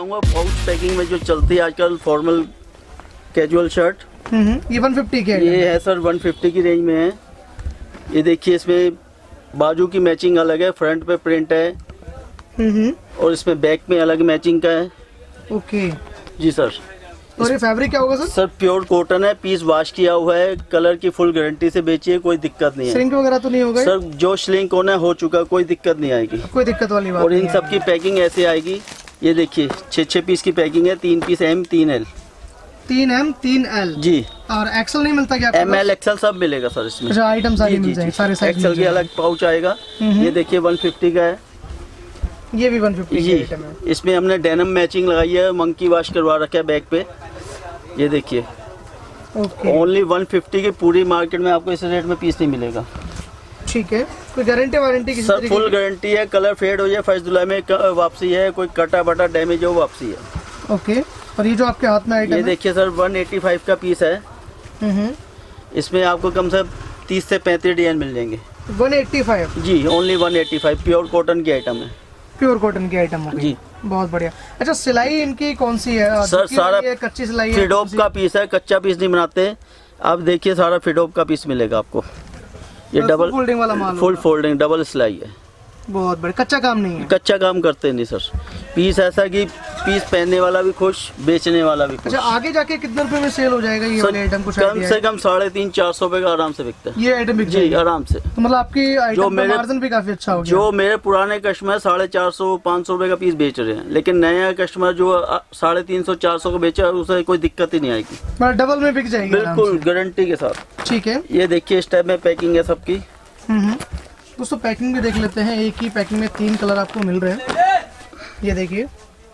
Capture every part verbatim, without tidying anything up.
दिखाऊंगा pouch packing में जो चलती है आजकल फॉर्मल कैजुअल शर्ट। ये वन फिफ्टी के ये है सर वन फिफ्टी की रेंज में है। ये देखिए इसमें बाजू की मैचिंग अलग है, फ्रंट पे प्रिंट है और इसमें बैक में अलग मैचिंग का है। ओके जी सर। और ये फैब्रिक क्या होगा सर? सर प्योर कॉटन है, पीस वॉश किया हुआ है, कलर की फुल गारंटी से बेचिए, कोई दिक्कत नहीं है। श्रिंक वगैरह तो नहीं होगा सर? जो श्रिंक होना हो चुका, कोई दिक्कत नहीं आएगी, कोई दिक्कत वाली बात। और इन सब की पैकिंग ऐसे आएगी। ये देखिए छः छः पीस की पैकिंग है, तीन पीस एम तीन एल। तीन एम तीन एल जी। और एक्सेल नहीं मिलता क्या? एम एल एक्सेल सब मिलेगा सर इसमें। अच्छा, आइटम सारे मिल जाएंगे, सारे साइज। एक्सेल के अलग पाउच आएगा। ये देखिए वन फिफ्टी का है, ये भी वन फिफ्टी जी। इसमें हमने डेनिम मैचिंग लगाई है, मंकी वॉश करवा रखा है बैक पे। ये देखिए ओनली वन फिफ्टी की, पूरी मार्केट में आपको इस रेट में पीस नहीं मिलेगा। ठीक है। कोई गारंटी वारंटी किसी सर? फुल गारंटी है, कलर फेड हो जाए फर्स्ट जुलाई में वापसी है, कोई कटा बटा डैमेज हो वापसी है। ओके। और ये जो आपके हाथ में आइटम ये देखिए सर वन एटी फाइव का पीस है। इसमें आपको कम से कम तीस से पैंतीस डिजाइन मिल जाएंगे। One eighty five? जी only one eighty five, pure cotton की आइटम है। प्योर कॉटन की आइटम है जी, बहुत बढ़िया। अच्छा, सिलाई इनकी कौन सी है सर? सारा कच्ची सिलाई है, फिडोप का पीस है, कच्चा पीस नहीं बनाते। आप देखिए सारा फिडोप का पीस मिलेगा आपको। ये डबल फोल्डिंग वाला माल, फुल फोल्डिंग डबल सिलाई है। बहुत बढ़िया। कच्चा काम नहीं है? कच्चा काम करते नहीं सर। पीस ऐसा कि पीस पहनने वाला भी खुश, बेचने वाला भी खुश। अच्छा, आगे जाके कितने रुपए में सेल हो जाएगा ये वाले आइटम? कुछ कम से कम साढ़े तीन चार सौ रुपए का आराम से बिकता है ये आइटम बिक जी, आराम से। तो मतलब आपकी आइटम का मार्जिन भी काफी अच्छा हो गया। जो मेरे पुराने कस्टमर साढ़े चार सौ पाँच सौ रुपए का पीस बेच रहे हैं, लेकिन नया कस्टमर जो साढ़े तीन सौ चार सौ का बेचा, उसे कोई दिक्कत ही नहीं आएगी, मतलब डबल में बिक जाएगी बिल्कुल गारंटी के साथ। ठीक है। ये देखिए इस टाइप में पैकिंग है सबकी। दोस्तों पैकिंग भी देख लेते हैं। एक ही पैकिंग में तीन कलर आपको मिल रहे हैं, ये देखिए,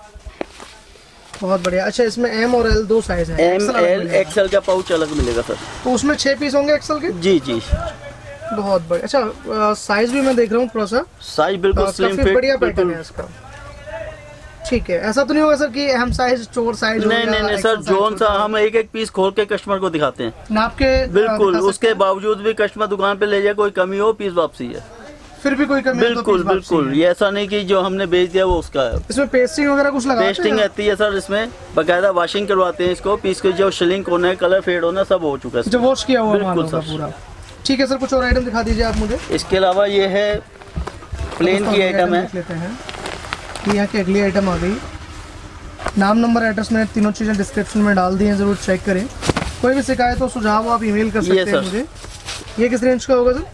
बहुत बढ़िया। अच्छा, इसमें एम और एल दो साइज है। एम एल एक्सएल का पाउच अलग मिलेगा सर। तो उसमें छह पीस होंगे एक्सएल के? जी जी, बहुत बढ़िया। अच्छा, साइज भी मैं देख रहा हूँ थोड़ा सा, साइज बिल्कुल स्लिम फिट, बढ़िया पैटर्न है इसका। ठीक है। ऐसा तो नहीं होगा सर कि हम साइज चोर साइज? नहीं नहीं नहीं सर, जोन सा हम एक एक पीस खोल के कस्टमर को दिखाते हैं नाप के, बिल्कुल। उसके बावजूद भी कस्टमर दुकान पे ले जाए, कोई कमी हो पीस वापसी है, फिर भी कोई कमी? बिल्कुल तो बिल्कुल। ये ऐसा नहीं कि जो हमने बेच दिया वो उसका है। इसमें पेस्टिंग वगैरह कुछ लगाते हैं? पेस्टिंग रहती है सर, इसमें बकायदा वॉशिंग करवाते हैं इसको। पीस को जो शिलिंग होना है, कलर फेड होना, सब हो चुका है, जो वॉश किया हुआ बिल्कुल सर पूरा। ठीक है सर, कुछ और आइटम दिखा दीजिए आप मुझे। इसके अलावा ये है प्लेन की आइटम है। लेते हैं। यहाँ की अगली आइटम आ गई। नाम नंबर एड्रेस मैंने तीनों चीज़ें डिस्क्रिप्शन में डाल दी हैं, जरूर चेक करें। कोई भी शिकायत हो सुझाव आप ईमेल कर सकते हैं मुझे। ये किस रेंज का होगा सर?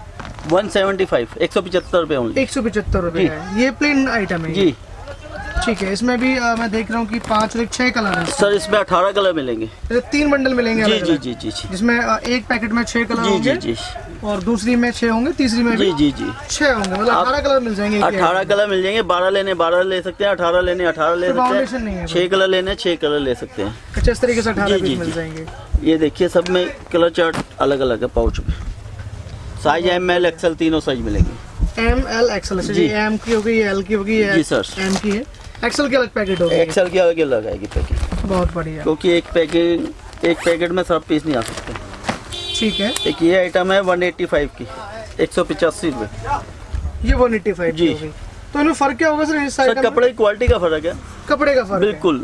वन सेवेंटी फाइव, एक सौ पचहत्तर रुपये ओनली। एक सौ पचहत्तर रुपये है। ये प्लेन आइटम है जी। ठीक है। इसमें भी आ, मैं देख रहा हूँ कि पाँच और छह कलर है सर। इसमें अठारह कलर मिलेंगे, तीन बंडल मिलेंगे। जी जी जी जी जी। जिसमें एक पैकेट में छह कलर जी होंगे, जी जी, और दूसरी में छह होंगे, तीसरी में जी जी जी छह होंगे, मतलब अठारह कलर मिल जाएंगे। अठारह कलर मिल जाएंगे। बारह लेने बारह ले सकते हैं, अठारह लेने अठारह ले सकते हैं, छह कलर लेने छह कलर ले सकते हैं। अच्छा, इस तरीके से अठारह पीस मिल जाएंगे। ये देखिए सब में कलर चार्ट अलग अलग है पाउच में। साइज एम एल एक्सएल तीनों साइज मिलेंगे। एम एल एक्सएल जी। एम की होगी, एल की होगी, जी सर। एम की है। एक्सएल की अलग पैकेट होगी? एक्सएल की अलग अलग आएगी पैकेट। बहुत बढ़िया। क्योंकि एक पैकेट एक पैकेट में सब पीस नहीं आ सकते। ठीक है। एक ये आइटम है वन एटी फाइव की, एक सौ पचासी रुपये। ये वन एटी फाइव जी। तो इनमें फर्क क्या होगा सर? इस सर कपड़े की क्वालिटी का फर्क है, कपड़े का फर्क बिल्कुल।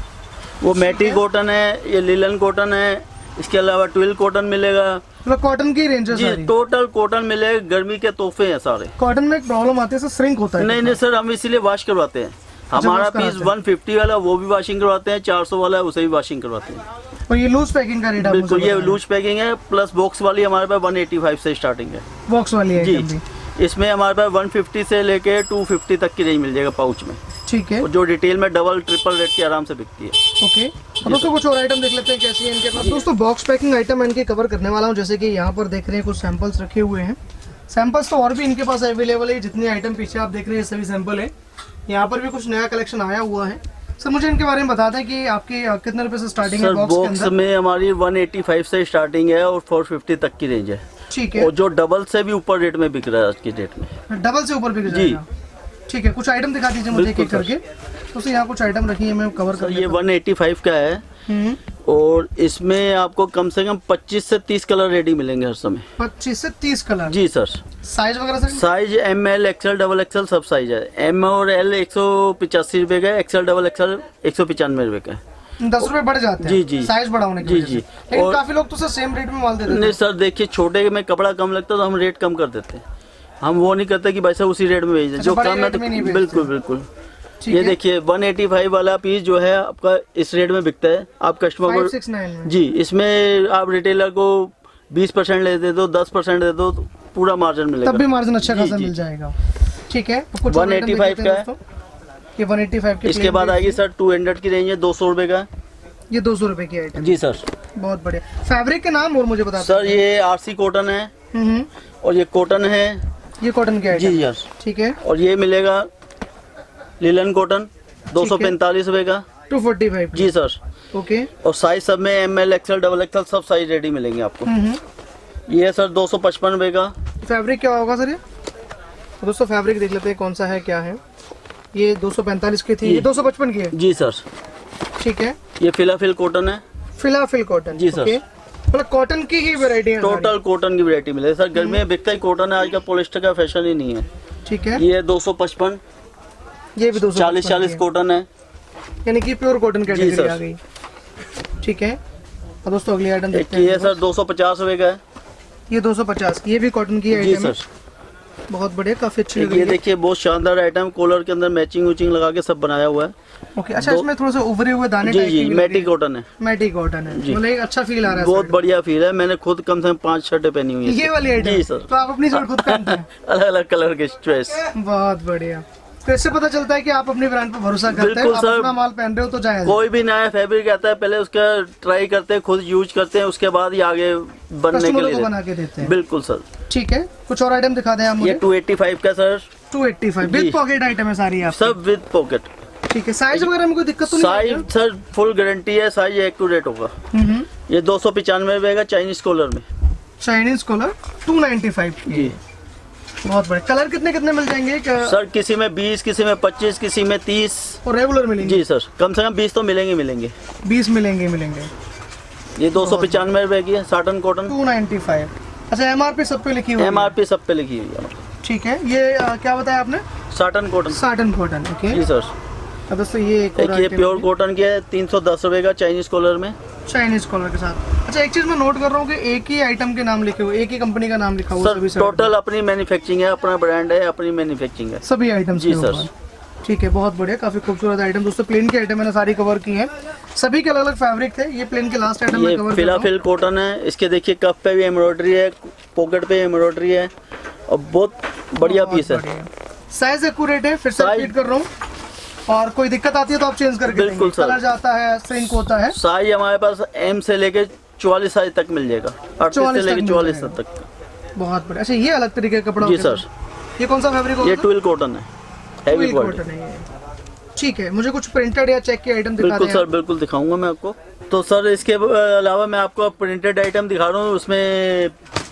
वो मैटी कॉटन है, ये लिलन कॉटन है। इसके अलावा ट्विल कॉटन मिलेगा, मतलब कॉटन की रेंज है जी। सारी? टोटल कॉटन मिलेगा, गर्मी के तोहफे हैं सारे। कॉटन में एक प्रॉब्लम आती है सर, श्रिंक होता है। नहीं नहीं सर, हम इसीलिए वॉश करवाते हैं। हमारा पीस वन फिफ्टी वाला वो भी वॉशिंग करवाते हैं, चार सौ वाला उसे भी वॉशिंग करवाते हैं। और ये लूज पैकिंग का रेट है? बिल्कुल, ये लूज पैकिंग है। प्लस बॉक्स वाली हमारे पास वन एटी फाइव से स्टार्टिंग है। बॉक्स वाली है जी। इसमें हमारे पास वन फिफ्टी से लेके टू फिफ्टी तक की रेंज मिल जाएगा पाउच में। ठीक है। जो डिटेल में डबल ट्रिपल रेट की आराम से बिकती है। ओके। अब दोस्तों कुछ और आइटम देख लेते हैं कैसी है इनके पास। दोस्तों बॉक्स पैकिंग आइटम इनके कवर करने वाला हूँ। जैसे कि यहाँ पर देख रहे हैं कुछ सैंपल्स रखे हुए हैं। सैंपल्स तो और भी इनके पास अवेलेबल है। जितने आइटम पीछे आप देख रहे हैं सभी सैंपल है। यहाँ पर भी कुछ नया कलेक्शन आया हुआ है। सर मुझे इनके बारे में बता दें कि आपकी कितने रुपए से स्टार्टिंग है बॉक्स के अंदर? बॉक्स में हमारी वन एटी फाइव से स्टार्टिंग है और फोर फिफ्टी तक की रेंज है। ठीक है। और जो डबल से भी ऊपर रेट में बिक रहा है आज की डेट में। डबल से ऊपर बिक जाएगा? ठीक है। कुछ आइटम दिखा दीजिए मुझे एक एक करके। तो यहाँ कुछ आइटम रखी है, मैं कवर कर। ये वन एटी फाइव का है और इसमें आपको कम से कम पच्चीस से तीस कलर रेडी मिलेंगे हर समय। पच्चीस से तीस कलर? जी सर। साइज वगैरह sir? Size M L XL double XL सब साइज है। एम और एल एक सौ पिचासी रुपए का, एक्सएल डबल एक्सएल एक सौ पिचानवे रुपए का है। दस रुपए बढ़ जाते हैं जी जी साइज बड़ा होने की जी वजह से। जी। लेकिन और काफी लोग तो सर सेम रेट में माल देते हैं। नहीं सर, देखिए छोटे में कपड़ा कम लगता है तो हम रेट कम कर देते हैं। हम वो नहीं करते कि भाई साहब उसी रेट में भेज दें। जो कम है तो बिल्कुल बिल्कुल। ये देखिए एक सौ पचासी वाला पीस जो है आपका इस रेट में बिकता है। आप कस्टमर को जी, इसमें आप रिटेलर को बीस परसेंट ले दे दो, दस परसेंट दे दो तो पूरा मार्जिन मिलेगा। तब भी मार्जिन अच्छा खासा मिल जाएगा। ठीक है, एक सौ पचासी का है ये एक सौ पचासी की। इसके बाद आएगी सर दो सौ की रेंज है, दो सौ रुपए का। ये दो सौ रुपए की आइटम जी सर। बहुत बढ़िया। फैब्रिक के नाम और मुझे बता सर। ये आरसी कॉटन है और ये कॉटन है। ये कॉटन की आइटम जी यस। ठीक है। और ये मिलेगा लिलन कॉटन दो सौ पैंतालीस रुपए का, दो सौ पैंतालीस जी सर। ओके। और साइज सब में M L XL double XL सब साइज रेडी मिलेंगे आपको। ये सर दो सौ पचपन रुपए का। फैब्रिक क्या होगा सर ये? तो दोस्तों फैब्रिक देख लेते हैं कौन सा है क्या है। ये दो सौ पैंतालीस की थी, ये दो सौ पचपन की है। जी सर। ठीक है। ये फिलाफिल कॉटन है। फिलाफिल कॉटन जी सर। मतलब कॉटन की ही वैरायटी है? टोटल कॉटन की वैरायटी मिलेगी सर। गर्मी में बिकता ही कॉटन है, आज का पॉलिस्टर का फैशन ही नहीं है। ठीक है। ये दो सौ पचपन। ये भी दो सौ चालीस चालीस कॉटन है, यानी कि प्योर कॉटन कैटेगरी आ गई। ठीक है। और दोस्तों अगली आइटम देखते हैं। ये सर दो सौ पचास रुपए का है। ये दो सौ पचास, ये भी कॉटन की आइटम है। बहुत बढ़िया, काफी अच्छी लग रही है। ये देखिए बहुत शानदार आइटम, कॉलर के अंदर मैचिंग उचिंग लगा के सब बनाया हुआ है। ओके। अच्छा, इसमें थोड़ा सा उभरे हुए दाने जी जी मैटी कॉटन है। मैटी कॉटन है, मतलब एक अच्छा फील आ रहा है। बहुत बढ़िया फील है। मैंने खुद कम से कम पांच शर्टें पहनी हुई है ये वाली आइटम। जी सर। तो आप अपनी शर्ट खुद पहनते हैं? अलग अलग कलर के चॉइस। बहुत बढ़िया। तो इससे पता चलता है कि आप अपनी ब्रांड पर भरोसा करते हैं। आप अपना माल पहन रहे हो तो जायज। कोई भी नया फैब्रिक आता है पहले उसका ट्राई करते हैं, खुद यूज करते हैं, उसके बाद ही आगे बनने के लिए बना के देते हैं। बिल्कुल सर। ठीक है, कुछ और आइटम दिखा दें आप मुझे। ये दो सौ पचासी का सर। दो सौ पचासी विद पॉकेट आइटम है सारी आप? सब विद पॉकेट। ठीक है। साइज वगैरह में कोई दिक्कत तो नहीं? साइज सर फुल गारंटी है, साइज एक्यूरेट होगा। ये दो सौ पचानवे रुपए का चाइनीज कॉलर में। चाइनीज कॉलर दो सौ पचानवे जी। बहुत बढ़िया। कलर कितने कितने मिल जाएंगे सर? किसी में बीस, किसी में पच्चीस, किसी में तीस और रेगुलर मिलेंगे? जी सर, कम से कम बीस तो मिलेंगे मिलेंगे बीस मिलेंगे मिलेंगे। ये दो सौ पचानवे रुपए की है साटन कॉटन। दो सौ पचानवे। अच्छा, एमआरपी सब पे लिखी हुई है? एमआरपी सब पे लिखी हुई है। ठीक है। ये आ, क्या बताया आपने? Satin cotton. Satin cotton, okay जी सर। अब दोस्तों ये एक ये प्योर कॉटन की है, तीन सौ दस रुपए का चाइनीज कॉलर में। चाइनीज कॉलर के साथ। अच्छा, एक चीज मैं नोट कर रहा हूँ कि एक ही आइटम के नाम लिखे हुए, एक ही कंपनी का नाम लिखा हुआ सर। टोटल अपनी मैन्युफैक्चरिंग है, अपना ब्रांड है, अपनी मैन्युफैक्चरिंग है सभी आइटम। जी सर। ठीक है, बहुत बढ़िया, काफी खूबसूरत आइटम। दोस्तों प्लेन की आइटम मैंने सारी कवर की है, सभी के अलग अलग फैब्रिक थे। ये प्लेन के लास्ट आइटम में कवर फिलाफिल कॉटन है। इसके देखिए कप पे भी एम्ब्रॉयडरी है, पॉकेट पे एम्ब्रॉयडरी है और बहुत बढ़िया पीस है। साइज एक्यूरेट है, फिर से रिपीट कर रहा हूँ। और कोई दिक्कत आती है तो आप चेंज करके बिल्कुल सर। कलर जाता है, श्रिंक होता है। साइज हमारे पास एम से लेके चौवालीस साइज तक मिल जाएगा, अड़तीस से लेके चौवालीस तक। बहुत बढ़िया। अच्छा, ये अलग तरीके का कपड़ा जी सर। ये कौन सा फैब्रिक होगा? ये ट्विल कॉटन है, हैवी कॉटन है। ठीक है, मुझे कुछ प्रिंटेड या चेक की आइटम दिखा दें। बिल्कुल सर, बिल्कुल दिखाऊंगा मैं आपको। तो सर इसके अलावा मैं आपको प्रिंटेड आइटम दिखा रहा हूँ। उसमें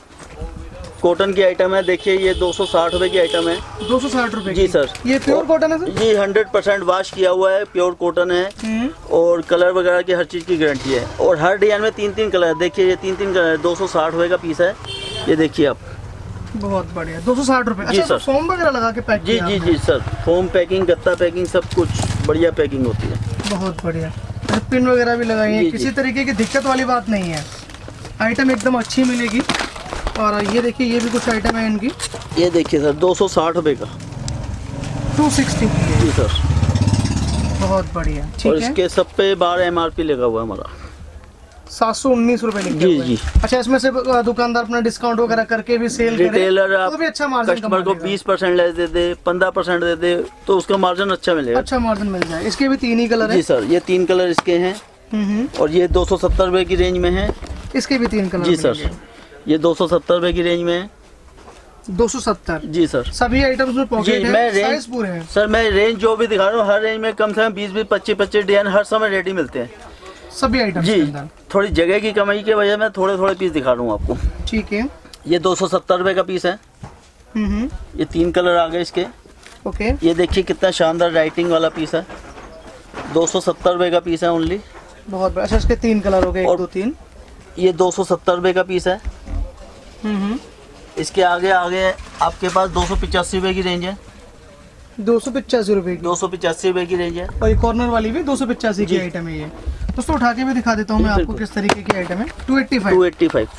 कॉटन की आइटम है, देखिए ये दो सौ साठ रुपए की आइटम है। दो सौ साठ रुपए जी सर। ये प्योर कॉटन है सर? जी हंड्रेड परसेंट वॉश किया हुआ है, प्योर कॉटन है और कलर वगैरह की हर चीज़ की गारंटी है। और हर डिजाइन में तीन तीन कलर, देखिए ये तीन तीन कलर, दो सौ साठ रुपए का पीस है। ये देखिए आप। बहुत बढ़िया, दो सौ साठ रुपए। जी अच्छा, सर। फोम वगैरह लगा के पैक जी जी जी सर, फोम पैकिंग, गत्ता पैकिंग, सब कुछ बढ़िया पैकिंग होती है। बहुत बढ़िया। पिन वगैरह भी लगाई है, किसी तरीके की दिक्कत वाली बात नहीं है। आइटम एकदम अच्छी मिलेगी। और ये देखिए, ये भी कुछ आइटम है इनकी। ये देखिए सर, दो सौ साठ रुपए का दो सौ साठ। जी सर। बहुत बढ़िया। और इसके सब पे बार एमआरपी लगा हुआ है हमारा, सात सौ उन्नीस रुपए लिखे जी हुए। जी। अच्छा, इसमें से दुकानदार अपना डिस्काउंट वगैरह करके भी सेल करे, रिटेलर तो भी अच्छा मार्जिन कस्टमर को बीस परसेंट ले दे दे, पंद्रह परसेंट दे दे तो उसका मार्जिन अच्छा मिलेगा। अच्छा मार्जिन मिल जाए। इसके भी तीन ही कलर है? जी सर, ये तीन कलर इसके हैं और ये दो सौ सत्तर रुपए की रेंज में है। इसके भी तीन कलर? जी सर, ये दो सौ सत्तर रुपए की रेंज में है। दो सौ सत्तर? जी सर। सभी आइटम्स में पॉकेट है, मैं साइज पूरे हैं? सर मैं रेंज जो भी दिखा रहा हूँ, हर रेंज में कम से कम बीस बीस पच्चीस पच्चीस डिजाइन हर समय रेडी मिलते हैं सभी आइटम जी। थोड़ी जगह की कमाई की वजह में थोड़े थोड़े पीस दिखा रहा हूँ आपको। ठीक है। ये दो सौ सत्तर रुपए का पीस है। ये तीन कलर आ गए इसके। ओके। ये देखिए कितना शानदार राइटिंग वाला पीस है, दो सौ सत्तर रुपए का पीस है ओनली। बहुत बढ़िया। अच्छा, इसके तीन कलर हो गए, एक दो तीन। ये दो सौ सत्तर रुपए का पीस है। हम्म। इसके आगे आगे आपके पास दो सौ पिचासी रुपए की रेंज है। दो सौ पचासी रुपए की दो सौ पिचासी रुपए की रेंज है। और ये कॉर्नर वाली भी दो सौ पचासी की आइटम है। ये दोस्तों उठा के भी दिखा देता हूँ मैं आपको किस तरीके की आइटम है। Two eighty five two eighty five.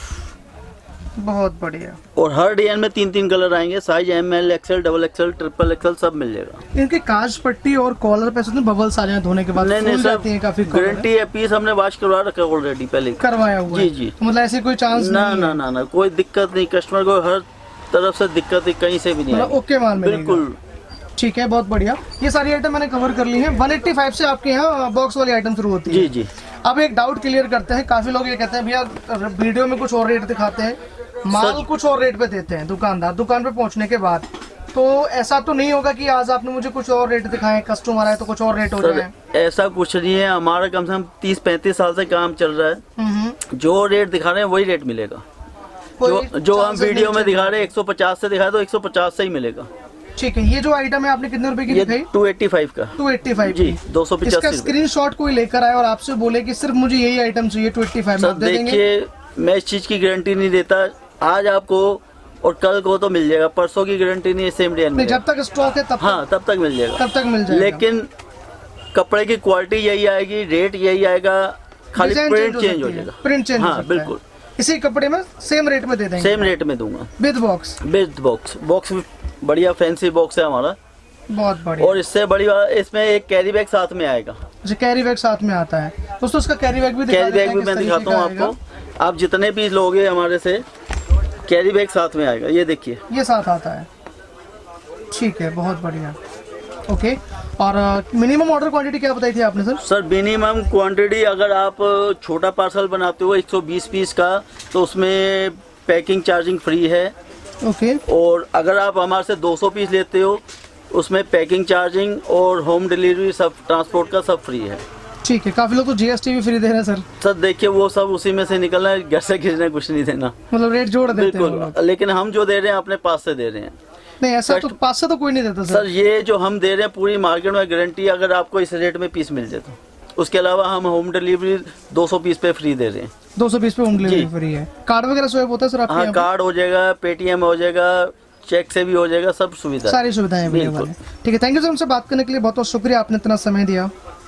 बहुत बढ़िया। और हर डिजाइन में तीन तीन कलर आएंगे। Size M L XL double XL triple XL सब मिल जाएगा। इनके काज पट्टी और कॉलर पे से बबल्स आ जाए धोने के बाद? नहीं नहीं सर, काफी गारंटी है। पीस हमने वॉश करवा रखा है ऑलरेडी, पहले करवाया हुआ जी है। जी। तो मतलब ऐसे कोई चांस ना नहीं ना ना ना कोई दिक्कत नहीं। कस्टमर को हर तरफ से दिक्कत ही कहीं से भी नहीं मतलब ओके माल मिलेगा। बिल्कुल ठीक है, बहुत बढ़िया। ये सारी आइटम मैंने कवर कर ली है। वन एट्टी फाइव से आपके यहाँ बॉक्स वाली आइटम शुरू होती है। जी जी। अब एक डाउट क्लियर करते हैं। काफी लोग ये कहते हैं भैया वीडियो में कुछ और रेट दिखाते हैं, माल कुछ और रेट पे देते हैं दुकानदार दुकान पे पहुंचने के बाद। तो ऐसा तो नहीं होगा कि आज आपने मुझे कुछ और रेट दिखाए, कस्टमर आए तो कुछ और रेट हो जाए? ऐसा कुछ नहीं है। हमारा कम से कम तीस पैंतीस साल से काम चल रहा है। जो रेट दिखा रहे हैं वही रेट मिलेगा। जो जो हम वीडियो में दिखा रहे हैं एक सौ पचास से दिखाए तो एक सौ पचास से ही मिलेगा। ठीक है। ये जो आइटम है आपने कितने रुपए की दिखाई? टू एट्टी फाइव का। टू एट्टी फाइव जी, दो सौ पचासी। इसका स्क्रीनशॉट कोई लेकर आए और आपसे बोले कि सिर्फ मुझे यही आइटम चाहिए टू एट्टी फाइव में, दे देंगे? देखिए, मैं इस चीज की गारंटी नहीं देता। आज आपको और कल को तो मिल जाएगा, परसों की गारंटी नहीं है। सेम डे में जब तक स्टॉक है तब हाँ तब तक मिल जाएगा। तब तक मिल जाएगा। लेकिन कपड़े की क्वालिटी यही आएगी, रेट यही आएगा, खाली प्रिंट चेंज हो जाएगा। प्रिंट चेंज हाँ बिल्कुल। इसी कपड़े में सेम रेट में दे देंगे? सेम रेट में दूंगा with box. With box. Box बढ़िया फैंसी बॉक्स है हमारा, बहुत बढ़िया। और इससे बड़ी बात, इसमें एक कैरी बैग साथ में आएगा। अच्छा, कैरी बैग साथ में आता है दोस्तों। इसका कैरी बैग भी दिखा कैरी बैग भी मैं दिखाता हूँ आपको। आप जितने पीस लोगे हमारे से, कैरी बैग साथ में आएगा। ये देखिए, ये साथ आता है। ठीक है, बहुत बढ़िया। ओके। और मिनिमम ऑर्डर क्वांटिटी क्या बताई थी आपने सर? सर मिनिमम क्वांटिटी अगर आप छोटा पार्सल बनाते हो एक सौ बीस पीस का तो उसमें पैकिंग चार्जिंग फ्री है। ओके। और अगर आप हमारे से दो सौ पीस लेते हो उसमें पैकिंग चार्जिंग और होम डिलीवरी सब, ट्रांसपोर्ट का सब फ्री है। ठीक है। काफी लोग तो जीएसटी भी फ्री दे रहे हैं सर। सर देखिए, वो सब उसी में से निकलना है, घर से किसी ने कुछ नहीं देना। मतलब रेट जोड़ देते हैं बिल्कुल। लेकिन हम जो दे रहे हैं अपने पास से दे रहे हैं। नहीं, ऐसा तो पास से तो कोई नहीं देता सर। सर ये जो हम दे रहे हैं पूरी मार्केट में गारंटी, अगर आपको इस रेट में पीस मिल जाए तो। उसके अलावा हम होम डिलीवरी दो सौ पीस पे फ्री दे रहे हैं। दो सौ पीस पे होम डिलीवरी फ्री है। कार्ड वगैरह स्वैप होता है सर आपके? हाँ, कार्ड हो जाएगा, पेटीएम हो जाएगा, चेक से भी हो जाएगा, सब सुविधा, सारी सुविधाएं अवेलेबल है। ठीक है, थैंक यू सर। हमसे बात करने के लिए बहुत बहुत शुक्रिया, आपने इतना समय दिया।